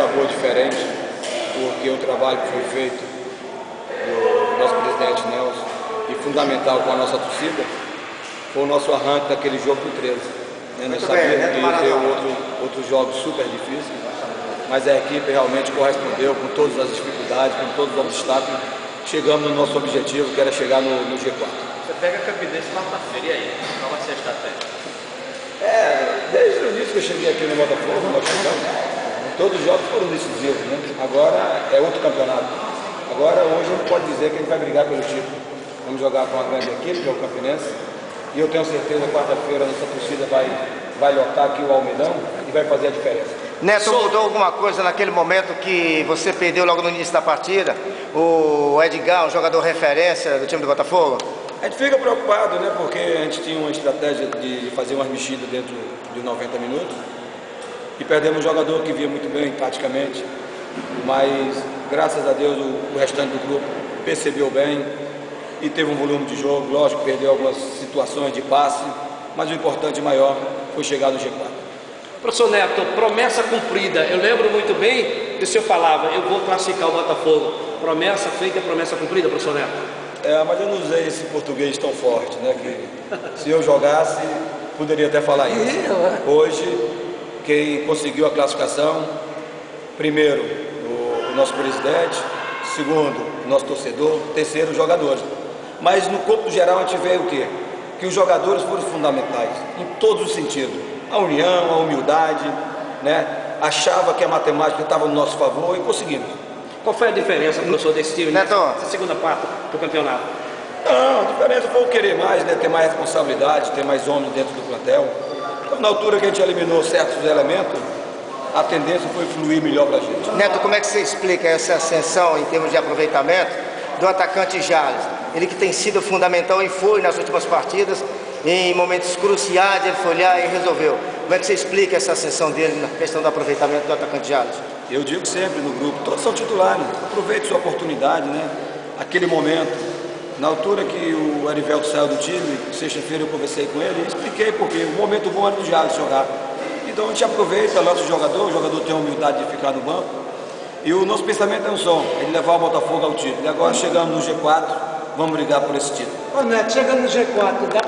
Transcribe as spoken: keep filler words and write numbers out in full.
sabor diferente, porque o trabalho que foi feito do nosso presidente Nelson e fundamental com a nossa torcida foi o nosso arranque daquele jogo do treze. Né? Nós sabíamos que ia ter outro, outros jogos super difíceis, mas a equipe realmente correspondeu com todas as dificuldades, com todos os obstáculos. Chegamos no nosso objetivo, que era chegar no, no G quatro. Você pega a Campinense quarta-feira, e aí? Qual vai ser a estratégia? É, desde o início que eu cheguei aqui no Botafogo, nós chegamos, todos os jogos foram decisivos, né? Agora é outro campeonato. Agora hoje a gente pode dizer que a gente vai brigar pelo título. Vamos jogar com uma grande equipe, que é o Campinense, e eu tenho certeza que quarta-feira a nossa torcida vai, vai lotar aqui o Almedão e vai fazer a diferença. Neto, mudou alguma coisa naquele momento que você perdeu logo no início da partida? O Edgar, um jogador referência do time do Botafogo? A gente fica preocupado, né? Porque a gente tinha uma estratégia de fazer umas mexidas dentro de noventa minutos e perdemos um jogador que vinha muito bem taticamente, mas graças a Deus o, o restante do grupo percebeu bem e teve um volume de jogo. Lógico, perdeu algumas situações de passe, mas o importante maior foi chegar no G quatro. Professor Neto, promessa cumprida. Eu lembro muito bem que o senhor falava, eu vou classificar o Botafogo. Promessa feita, promessa cumprida, professor Neto? É, mas eu não usei esse português tão forte, né? Que se eu jogasse, poderia até falar isso. Hoje, quem conseguiu a classificação, primeiro, o, o nosso presidente, segundo, o nosso torcedor, terceiro, os jogadores. Mas no corpo geral a gente vê o quê? Que os jogadores foram fundamentais, em todos os sentidos. A união, a humildade, né? Achava que a matemática estava no nosso favor e conseguimos. Qual foi a diferença, professor, desse time Neto, nessa segunda parte do campeonato? Não, a diferença foi o querer mais, né? Ter mais responsabilidade, ter mais homens dentro do plantel. Então, na altura que a gente eliminou certos elementos, a tendência foi fluir melhor para a gente. Neto, como é que você explica essa ascensão em termos de aproveitamento do atacante Jales? Ele que tem sido fundamental e foi nas últimas partidas, em momentos cruciais ele foi lá e resolveu. Como é que você explica essa ascensão dele na questão do aproveitamento do atacante Jales? Eu digo sempre no grupo, todos são titulares, aproveite sua oportunidade, né? Aquele momento, na altura que o Arivelto saiu do time, sexta-feira eu conversei com ele e expliquei porque o momento bom era do Jales jogar. Então a gente aproveita, lança o jogador, o jogador tem a humildade de ficar no banco. E o nosso pensamento é um só, é de levar o Botafogo ao título. E agora chegamos no G quatro, vamos brigar por esse título. Ô Neto, chegando no G quatro, dá